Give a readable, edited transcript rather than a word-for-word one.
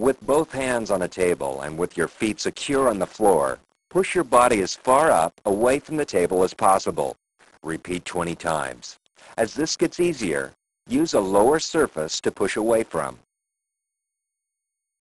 With both hands on a table and with your feet secure on the floor, push your body as far up away from the table as possible. Repeat 20 times. As this gets easier, use a lower surface to push away from.